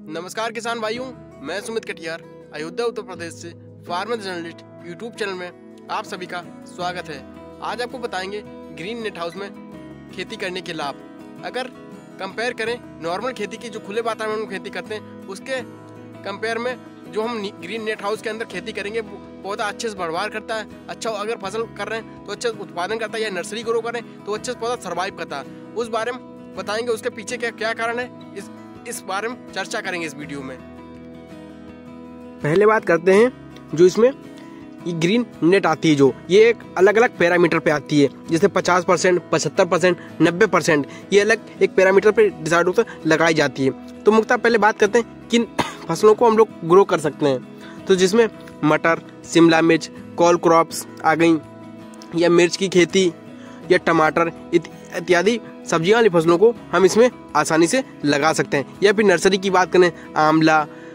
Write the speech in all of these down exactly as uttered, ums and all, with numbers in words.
नमस्कार किसान भाइयों, मैं सुमित कटियार अयोध्या उत्तर प्रदेश से फार्मर जर्नलिस्ट यूट्यूब चैनल में आप सभी का स्वागत है। आज आपको बताएंगे ग्रीन नेट हाउस में खेती करने के लाभ। अगर कंपेयर करें नॉर्मल खेती की, जो खुले वातावरण में खेती करते हैं, उसके कंपेयर में जो हम ग्रीन नेट हाउस के अंदर खेती करेंगे पौधा अच्छे से बढ़वार करता है। अच्छा अगर फसल कर रहे हैं तो अच्छे उत्पादन करता है, या नर्सरी ग्रो करें तो अच्छे से पौधा सर्वाइव करता है। उस बारे में बताएंगे, उसके पीछे क्या क्या कारण है, इस इस बारे में चर्चा करेंगे इस वीडियो में। पहले बात करते हैं जो इसमें ये ग्रीन नेट आती है, जो ये एक अलग अलग पैरामीटर पे आती है, जैसे पचास परसेंट, पचहत्तर परसेंट, नब्बे परसेंट, ये अलग एक पैरामीटर पे डिसाइड होकर लगाई जाती है। तो मुख्यतः पहले बात करते हैं किन फसलों को हम लोग ग्रो कर सकते हैं। तो जिसमें मटर, शिमला मिर्च, कॉल क्रॉप्स आ गई, या मिर्च की खेती, या टमाटर इत्यादि सब्जियां वाली फसलों को हम इसमें आसानी से लगा सकते हैं। या फिर नर्सरी की बात करें, आंवला,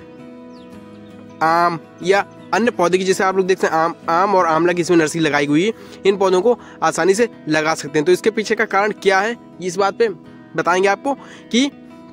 आम या अन्य पौधे की, जैसे आप लोग देखते हैं आम आम और आंवला की इसमें नर्सरी लगाई हुई है, इन पौधों को आसानी से लगा सकते हैं। तो इसके पीछे का कारण क्या है, इस बात पे बताएंगे आपको कि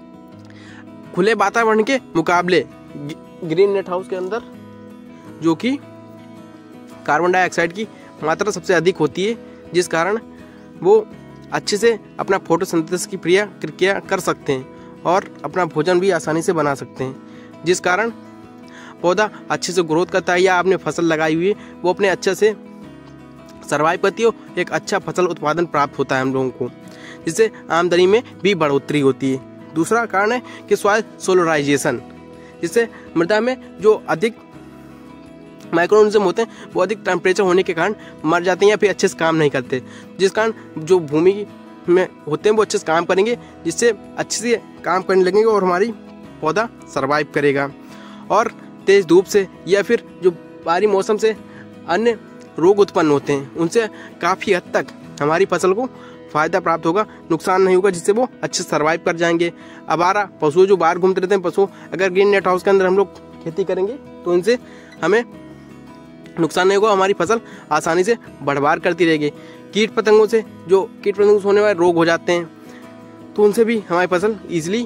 खुले वातावरण के मुकाबले ग्रीन नेट हाउस के अंदर जो कि कार्बन डाइऑक्साइड की मात्रा सबसे अधिक होती है, जिस कारण वो अच्छे से अपना फोटोसिंथेसिस की क्रिया क्रिया कर सकते हैं और अपना भोजन भी आसानी से बना सकते हैं, जिस कारण पौधा अच्छे से ग्रोथ करता है। या आपने फसल लगाई हुई है वो अपने अच्छे से सर्वाइव करती हो, एक अच्छा फसल उत्पादन प्राप्त होता है हम लोगों को, जिससे आमदनी में भी बढ़ोतरी होती है। दूसरा कारण है कि सॉइल सोलराइजेशन, जिससे मृदा में जो अधिक माइक्रोऑर्गेनिज्म होते हैं वो अधिक टेम्परेचर होने के कारण मर जाते हैं या फिर अच्छे से काम नहीं करते, जिस कारण जो भूमि में होते हैं वो अच्छे से काम करेंगे, जिससे अच्छे से काम करने लगेंगे और हमारी पौधा सर्वाइव करेगा। और तेज धूप से या फिर जो बाहरी मौसम से अन्य रोग उत्पन्न होते हैं, उनसे काफ़ी हद तक हमारी फसल को फायदा प्राप्त होगा, नुकसान नहीं होगा, जिससे वो अच्छे से सर्वाइव कर जाएंगे। आवारा पशु जो बाहर घूमते रहते हैं पशु, अगर ग्रीन नेट हाउस के अंदर हम लोग खेती करेंगे तो उनसे हमें नुकसान नहीं होगा, हमारी फसल आसानी से बढ़वार करती रहेगी। कीट पतंगों से जो कीट पतंगों से होने वाले रोग हो जाते हैं तो उनसे भी हमारी फसल इजीली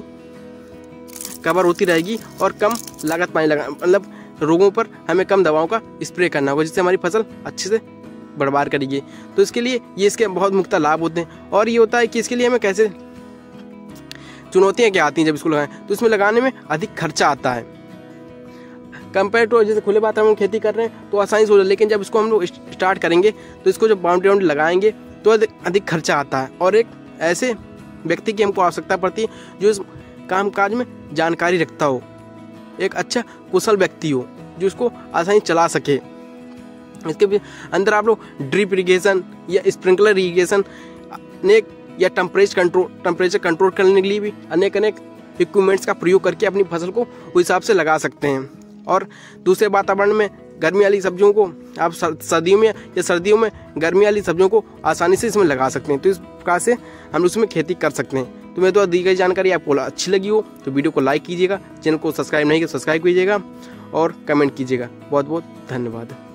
कवर होती रहेगी और कम लागत पानी लगा मतलब रोगों पर हमें कम दवाओं का स्प्रे करना होगा, जिससे हमारी फसल अच्छे से बढ़वार करेगी। तो इसके लिए ये इसके बहुत मुख्य लाभ होते हैं। और ये होता है कि इसके लिए हमें कैसे चुनौतियाँ क्या आती हैं जब इसको लगाएं, तो इसमें लगाने में अधिक खर्चा आता है कंपेयर टू जैसे खुले वातावरण में खेती कर रहे हैं तो आसानी से हो जाए। लेकिन जब इसको हम लोग स्टार्ट करेंगे तो इसको जब बाउंड्री बाउंड्री लगाएंगे तो अधिक खर्चा आता है, और एक ऐसे व्यक्ति की हमको आवश्यकता पड़ती है जो इस कामकाज में जानकारी रखता हो, एक अच्छा कुशल व्यक्ति हो जो इसको आसानी चला सके। इसके भी अंदर आप लोग ड्रिप इरीगेशन या स्प्रिंकलर इरीगेशन अनेक या टेम्परेचर कंट्रोल टेम्परेचर कंट्रोल करने के लिए भी अनेक अनेक इक्विपमेंट्स का प्रयोग करके अपनी फसल को उस हिसाब से लगा सकते हैं। और दूसरे वातावरण में गर्मी वाली सब्जियों को आप सर्दियों में या सर्दियों में गर्मी वाली सब्जियों को आसानी से इसमें लगा सकते हैं। तो इस प्रकार से हम उसमें खेती कर सकते हैं। तो मैं तो दी गई जानकारी आपको अच्छी लगी हो तो वीडियो को लाइक कीजिएगा, चैनल को सब्सक्राइब नहीं किया सब्सक्राइब कीजिएगा और कमेंट कीजिएगा। बहुत बहुत धन्यवाद।